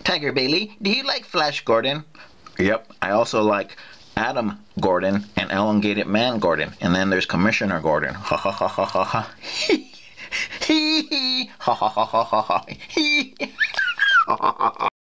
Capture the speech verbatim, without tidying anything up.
Tiger Bailey, do you like Flash Gordon? Yep, I also like Adam Gordon and Elongated Man Gordon. And then there's Commissioner Gordon. Ha ha ha ha ha ha. Hee hee. Ha ha ha ha ha ha. Hee.